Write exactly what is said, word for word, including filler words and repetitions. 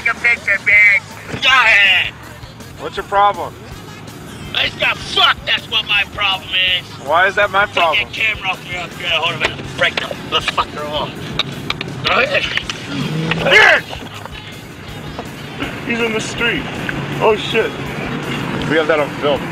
take a picture, bitch. Go ahead. What's your problem? I just got fucked, that's what my problem is. Why is that my problem? Take your camera off me up here. Hold on a minute. Break the, the fucker off. Go ahead. Bitch! He's in the street. Oh shit. We have that on film.